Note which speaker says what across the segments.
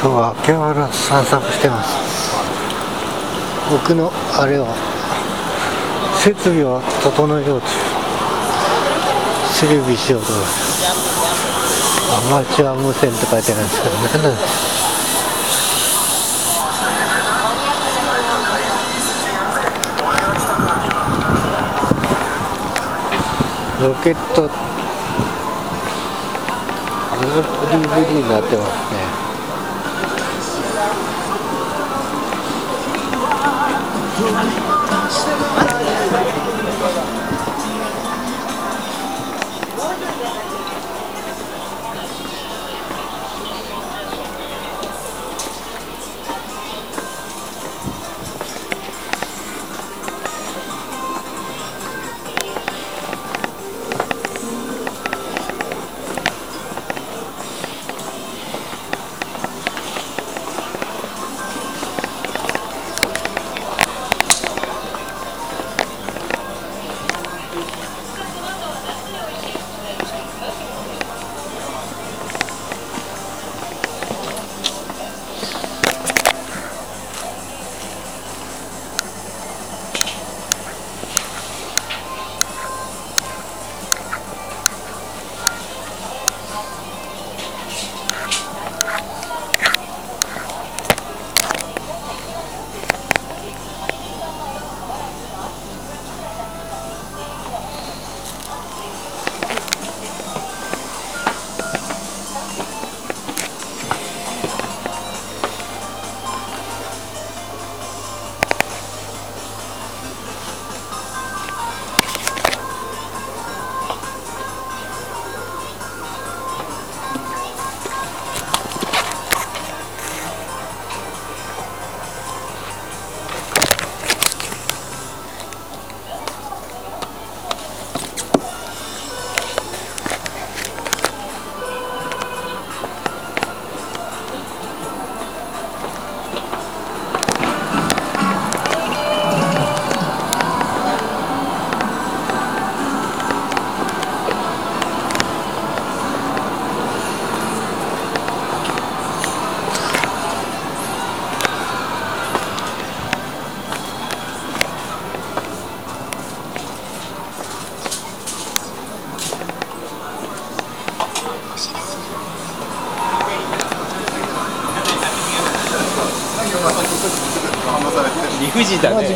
Speaker 1: 今日は秋葉原散策してます。奥のあれは設備を整えようと整備しようとアマチュア無線って書いてあるんですけど、何なんですか。ロケットDVD になってますね。
Speaker 2: 理不尽だね。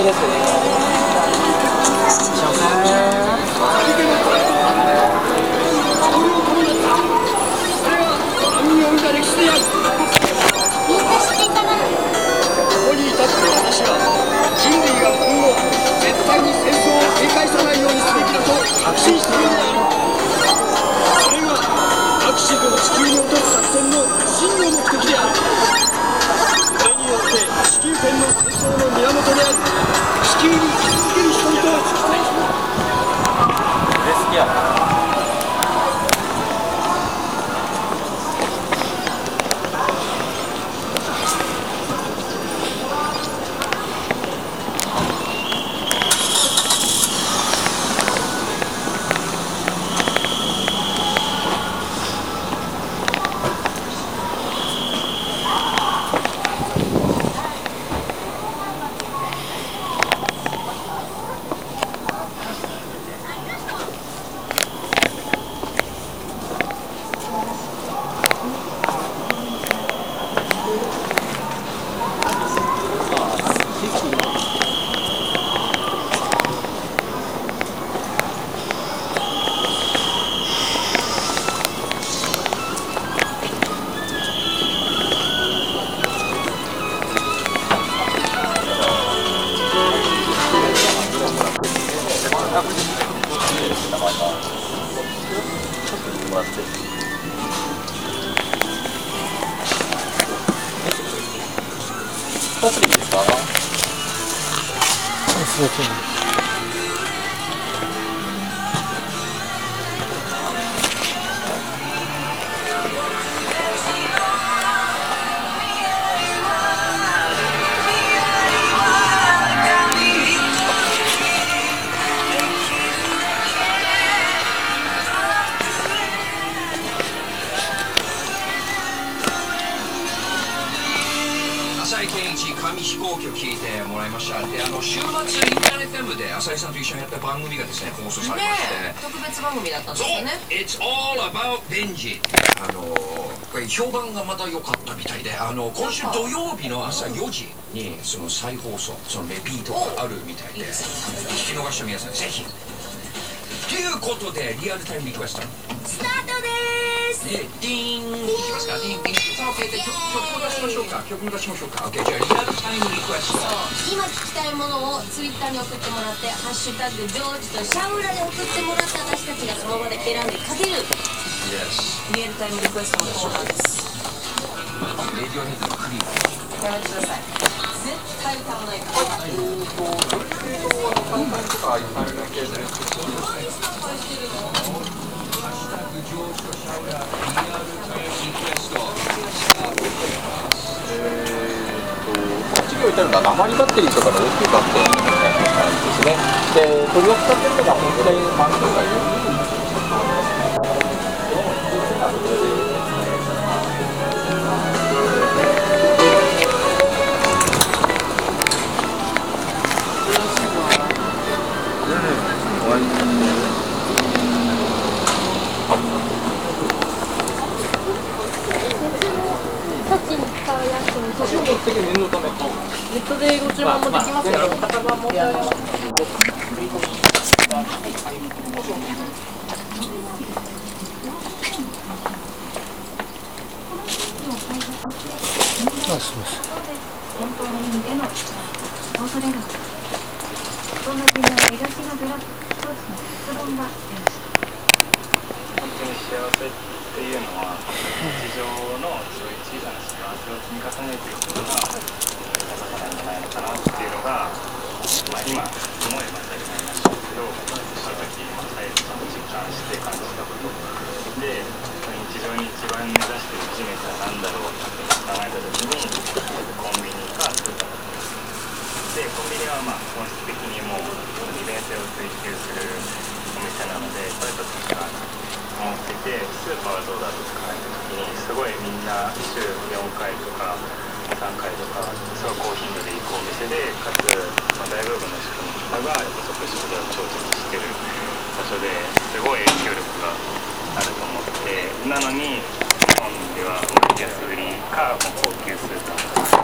Speaker 3: 定ですね。
Speaker 4: ここに至って私は人類が今後絶対に戦争を繰り返さないようにすべきだと確信しているのである。それがアクシズを地球に落とす作戦の真の目的である。これによって地球圏の戦争の源である地球に居続ける人々を突き止める。
Speaker 3: 好きやな。パプリですか？
Speaker 1: すべてに
Speaker 5: 浅井健一紙飛行機を聞いてもらいました。で、週末インターネット M で浅井さんと一緒にやった番組がですね放送されまして、
Speaker 6: 特別番組だったんですよね。
Speaker 5: It's all about Benji。これ評判がまた良かったみたいで、今週土曜日の朝4時にその再放送、そのレピートがあるみたいで、聞き逃した皆さんぜひ。ということでリアルタイムリクエスト
Speaker 6: スタートです。
Speaker 5: で、ディーンいきますか。ディーンディーン。さあ、OK。で、曲を出しましょうか。曲を出しましょうか。OK。じゃあリアルタイムリクエスト。
Speaker 6: 今聞きたいものをツイッターに送ってもらって、ハッシュタグジョージとシャウラで送ってもらって、私たちがその場で選んでかける
Speaker 5: Yes。
Speaker 6: リアルタイムリクエストのコーナーです。
Speaker 5: レディオヘッドのクリーム。
Speaker 6: やめてください。絶対歌わないから。
Speaker 3: 置いてあるのは鉛バッテリーとかの大きいバッテリーみたいな感じですね。で、取り扱ってるのが本体の満とかいう
Speaker 6: ネットでご注文もできますよ。型番もあります。
Speaker 1: あ、すみません。
Speaker 7: 本当の意味での恐れがどんな国の描きのブラックソースの質問が出ました。
Speaker 8: 本当に幸せっていうのは日常のそういう小さな幸せを積み重ねていくことが豊かなんじゃないのかなっていうのが、今思えば当たり前なんですけど、その時最初ちゃんと実感して感じたことで、日常に一番目指してるビジネスは何だろうって考えた時にコンビニかスーパーだったんですで、コンビニは本質的にもう利便性を追求するお店なのでこれと違う思っていて、スーパーはどうだと考えた時にすごいみんな週4回とか3回とかすごい高頻度で行くお店で、かつ大部分の人の方が不足してる調節してる場所ですごい影響力があると思って、なのに日本では安売りか高級スーパー